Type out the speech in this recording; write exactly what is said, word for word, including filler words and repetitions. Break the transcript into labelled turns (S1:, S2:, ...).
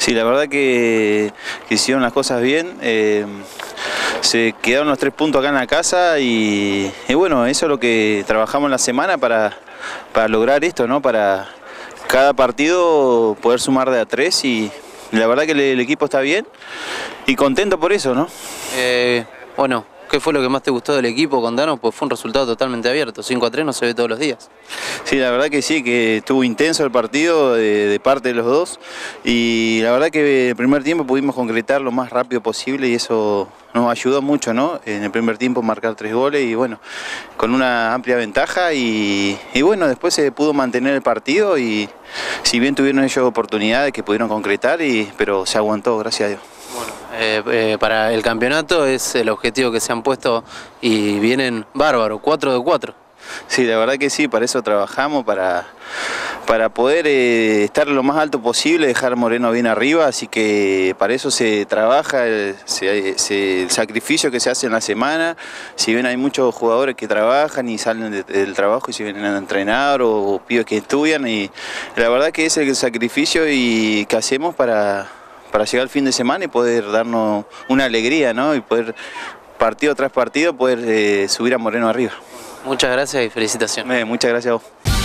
S1: Sí, la verdad que, que hicieron las cosas bien. Eh, se quedaron los tres puntos acá en la casa y, y bueno, eso es lo que trabajamos en la semana para, para lograr esto, ¿no? Para cada partido poder sumar de a tres y la verdad que el, el equipo está bien y contento por eso, ¿no?
S2: Eh, bueno, ¿qué fue lo que más te gustó del equipo? Contanos, pues fue un resultado totalmente abierto, cinco a tres no se ve todos los días.
S1: Sí, la verdad que sí, que estuvo intenso el partido de, de parte de los dos y la verdad que el primer tiempo pudimos concretar lo más rápido posible y eso nos ayudó mucho, ¿no? En el primer tiempo marcar tres goles y bueno, con una amplia ventaja y, y bueno, después se pudo mantener el partido y si bien tuvieron ellos oportunidades que pudieron concretar, y, pero se aguantó, gracias a Dios.
S2: Bueno, eh, eh, para el campeonato es el objetivo que se han puesto y vienen bárbaros, cuatro de cuatro.
S1: Sí, la verdad que sí, para eso trabajamos, para, para poder eh, estar lo más alto posible, dejar a Moreno bien arriba, así que para eso se trabaja, el, se, se, el sacrificio que se hace en la semana. Si bien hay muchos jugadores que trabajan y salen de, del trabajo y se vienen a entrenar o, o pibes que estudian, y la verdad que es el sacrificio y que hacemos para, para llegar al fin de semana y poder darnos una alegría, ¿no? Y poder partido tras partido poder eh, subir a Moreno arriba.
S2: Muchas gracias y felicitaciones.
S1: Eh, muchas gracias a vos.